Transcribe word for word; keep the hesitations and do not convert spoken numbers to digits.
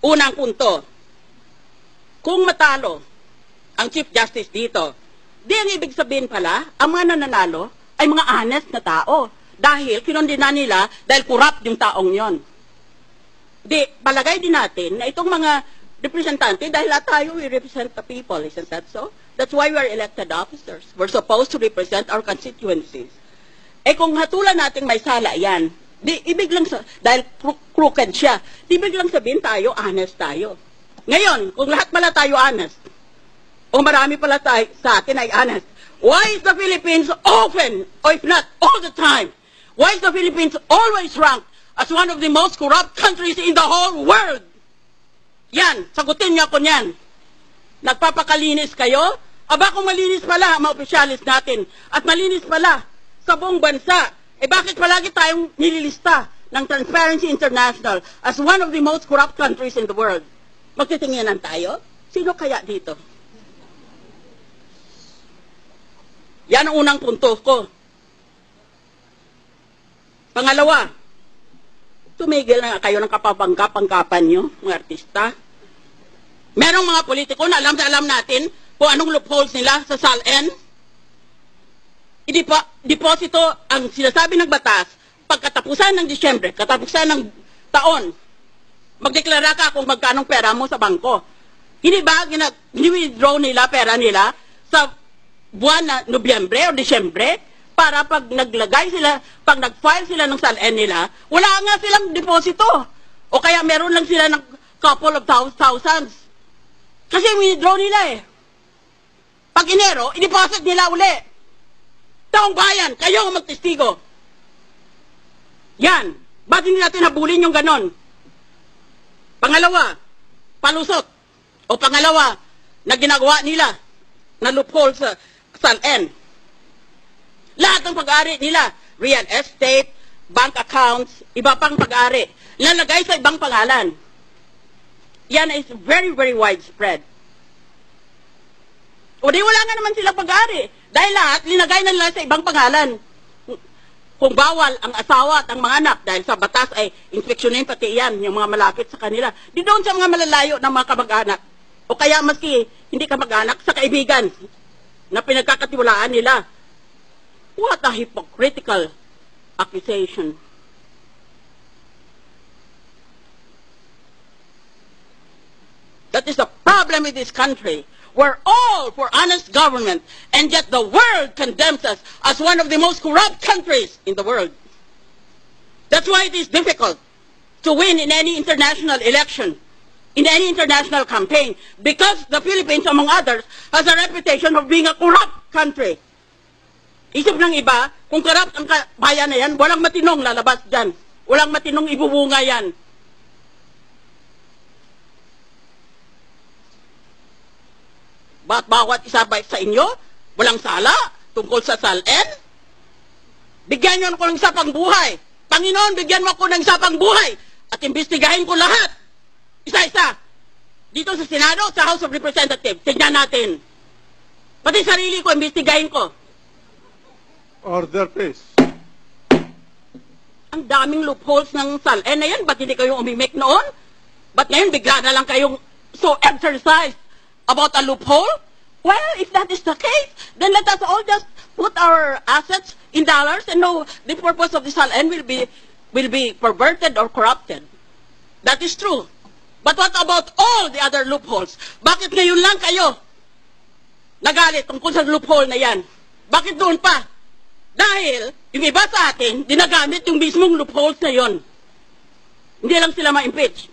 Unang punto, kung matalo ang Chief Justice dito, di ang ibig sabihin pala, ang mga nananalo ay mga honest na tao. Dahil kinondena nila dahil corrupt yung taong yon. Di, palagay din natin na itong mga representante, dahil lahat tayo, we represent the people, isn't that so? That's why we are elected officers. We're supposed to represent our constituencies. Eh kung hatulan natin may sala yan, di, ibig lang sa, dahil crooked siya, di ibig lang sabihin tayo, honest tayo. Ngayon, kung lahat pala tayo honest, o marami pala tayo sa atin ay honest, why is the Philippines often, or if not all the time, why is the Philippines always ranked as one of the most corrupt countries in the whole world? Yan, sagutin niyo ako niyan. Nagpapakalinis kayo? Aba kung malinis pala ang mga opisyalis natin at malinis pala sa buong bansa, eh bakit palagi tayong nililista ng Transparency International as one of the most corrupt countries in the world? Magtitinginan tayo? Sino kaya dito? Yan ang unang punto ko. Pangalawa, tumigil na kayo ng kapabangga-pangkapan nyo, mga artista. Merong mga politiko na alam na alam natin kung anong loopholes nila sa S A L N. Idipo, deposito ang sinasabi ng batas pagkatapusan ng Disyembre, katapusan ng taon, magdeklara ka kung magkanong pera mo sa bangko. Hindi ba gini-withdraw nila pera nila sa buwan na Nobyembre o Disyembre? Para pag naglagay sila, pag nag-file sila ng S A L N nila, wala nga silang deposito. O kaya meron lang sila ng couple of thousands. Kasi withdraw nila eh. Pag Enero, i-deposit nila uli. Taong bayan, kayo ang magtestigo. Yan. Ba't hindi natin habulin yung ganon? Pangalawa, palusot. O pangalawa, na ginagawa nila na loophole sa S A L N. Lahat ng pag-ari nila, real estate, bank accounts, iba pang pag-ari, nalagay sa ibang pangalan. Yan is very, very widespread. O di wala nga naman silang pag-ari. Dahil lahat, linagay na nila sa ibang pangalan. Kung bawal ang asawa at ang mga anak, dahil sa batas ay inspeksyonin pati yan, yung mga malapit sa kanila. Di doon sa mga malalayo ng mga kamag-anak. O kaya maski hindi kamag-anak, sa kaibigan na pinagkakatiwalaan nila. What a hypocritical accusation. That is the problem with this country. We're all for honest government, and yet the world condemns us as one of the most corrupt countries in the world. That's why it is difficult to win in any international election, in any international campaign, because the Philippines, among others, has a reputation of being a corrupt country. Isip ng iba, kung corrupt ang bayan na yan, walang matinong lalabas dyan. Walang matinong ibubunga yan. Ba't bawat isa ba sa inyo, walang sala tungkol sa S A L N? Bigyan nyo ako ng isa pang buhay. Panginoon, bigyan mo ako ng isa pang buhay. At imbestigahin ko lahat. Isa-isa. Dito sa Senado, sa House of Representatives, tignan natin. Pati sarili ko, imbestigahin ko. Order, please. Ang daming loopholes ng S A L N na yan. Ba't hindi kayo umimik noon? Ba't ngayon bigla na lang kayong so exercised about a loophole? Well, if that is the case, then let us all just put our assets in dollars and know the purpose of the S A L N will be, will be perverted or corrupted. That is true. But what about all the other loopholes? Bakit ngayon lang kayo nagalit tungkol sa loophole na yan? Bakit doon pa? Dahil, yung iba sa atin, dinagamit yung mismong loopholes na yon. Hindi lang sila ma-impeach.